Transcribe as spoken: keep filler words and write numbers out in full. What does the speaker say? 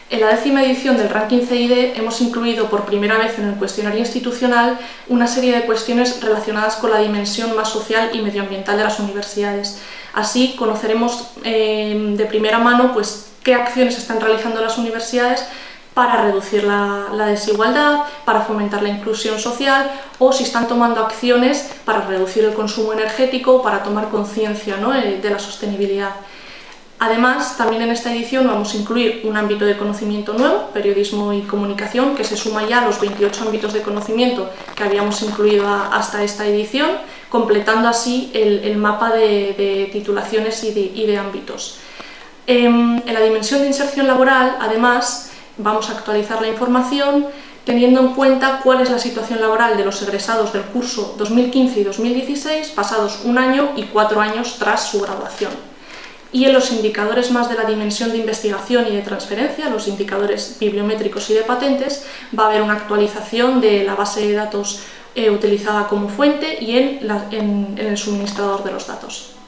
En la décima edición del ranking C I D hemos incluido por primera vez en el cuestionario institucional una serie de cuestiones relacionadas con la dimensión más social y medioambiental de las universidades. Así conoceremos eh, de primera mano pues, qué acciones están realizando las universidades para reducir la, la desigualdad, para fomentar la inclusión social o si están tomando acciones para reducir el consumo energético, para tomar conciencia, ¿no?, de la sostenibilidad. Además, también en esta edición vamos a incluir un ámbito de conocimiento nuevo, periodismo y comunicación, que se suma ya a los veintiocho ámbitos de conocimiento que habíamos incluido a, hasta esta edición, completando así el, el mapa de, de titulaciones y de, y de ámbitos. Eh, en la dimensión de inserción laboral, además, vamos a actualizar la información teniendo en cuenta cuál es la situación laboral de los egresados del curso dos mil quince y dos mil dieciséis, pasados un año y cuatro años tras su graduación. Y en los indicadores más de la dimensión de investigación y de transferencia, los indicadores bibliométricos y de patentes, va a haber una actualización de la base de datos eh, utilizada como fuente y en, la, en, en el suministrador de los datos.